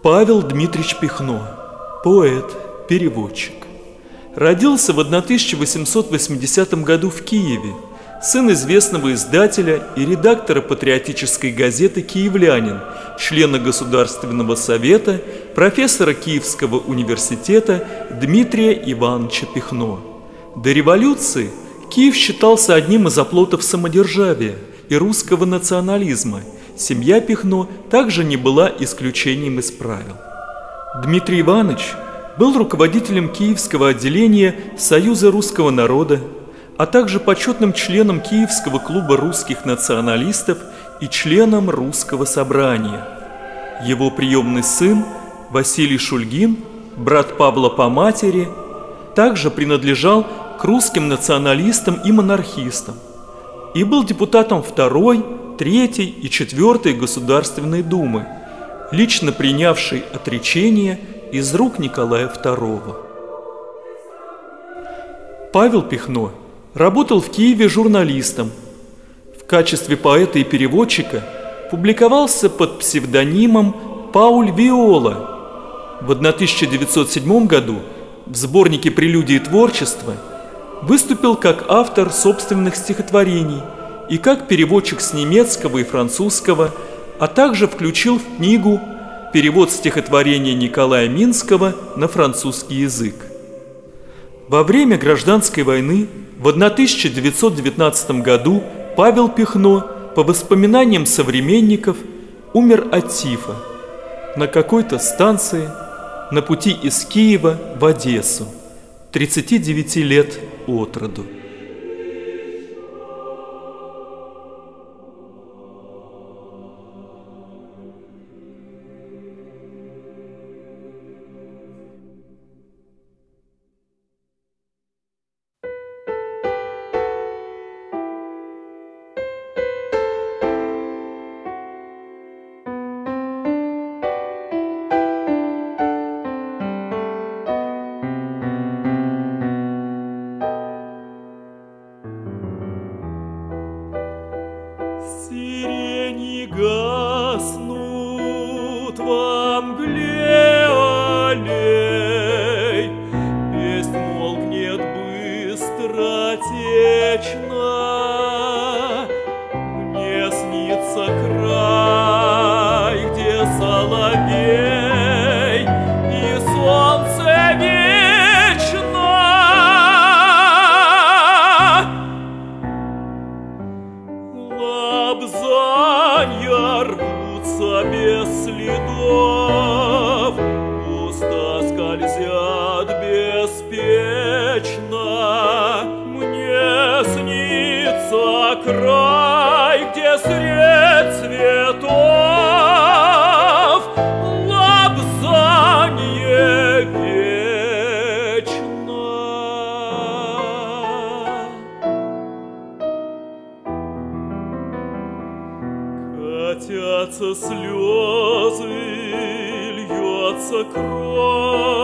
Павел Дмитриевич Пихно, поэт, переводчик. Родился в 1880 году в Киеве, сын известного издателя и редактора патриотической газеты «Киевлянин», члена Государственного совета, профессора Киевского университета Дмитрия Ивановича Пихно. До революции Киев считался одним из оплотов самодержавия и русского национализма. Семья Пихно также не была исключением из правил. Дмитрий Иванович был руководителем Киевского отделения Союза русского народа, а также почетным членом Киевского клуба русских националистов и членом Русского собрания. Его приемный сын Василий Шульгин, брат Павла по матери, также принадлежал к русским националистам и монархистам и был депутатом 2-й, 3-й и 4-й Государственной Думы, лично принявший отречение из рук Николая II. Павел Пихно работал в Киеве журналистом. В качестве поэта и переводчика публиковался под псевдонимом Пауль Виола. В 1907 году в сборнике «Прелюдии творчества» выступил как автор собственных стихотворений и как переводчик с немецкого и французского, а также включил в книгу перевод стихотворения Николая Минского на французский язык. Во время Гражданской войны в 1919 году Павел Пихно, по воспоминаниям современников, умер от тифа на какой-то станции на пути из Киева в Одессу, 39 лет от роду. Сирени гаснут во мгле аллей, песнь молкнет быстротечно. Мне снится край, где соловей и солнце вечно. Лобзанья рвутся без следов, уста скользят беспечно. Мне снится край, где средь цветов лобзанье вечно. Катятся слезы, льется кровь.